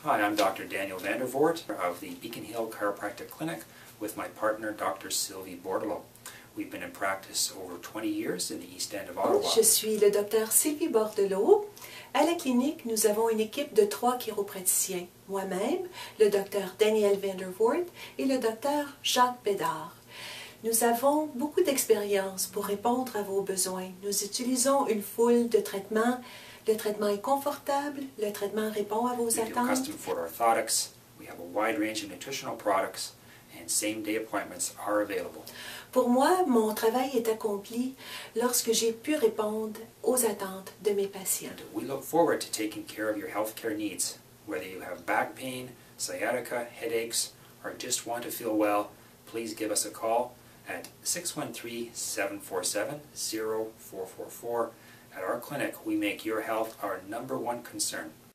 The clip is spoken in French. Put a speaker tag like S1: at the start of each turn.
S1: Hi, I'm Dr. Daniel Vandervoort of the Beacon Hill Chiropractic Clinic with my partner Dr. Sylvie Bordelot. We've been in practice over 20 years in the East End of Ottawa.
S2: Je suis le docteur Sylvie Bordelot. À la clinique, nous avons une équipe de 3 chiropraticiens. Moi-même, le docteur Daniel Vandervoort et le docteur Jacques Bédard. Nous avons beaucoup d'expérience pour répondre à vos besoins. Nous utilisons une foule de traitements. Le traitement est confortable, le traitement répond à vos attentes.
S1: We do custom foot orthotics, we have a wide range of nutritional products, and same-day appointments are available.
S2: Pour moi, mon travail est accompli lorsque j'ai pu répondre aux attentes de mes patients.
S1: And we look forward to taking care of your healthcare needs, whether you have back pain, sciatica, headaches, or just want to feel well. Please give us a call at 613-747-0444. At our clinic, we make your health our #1 concern.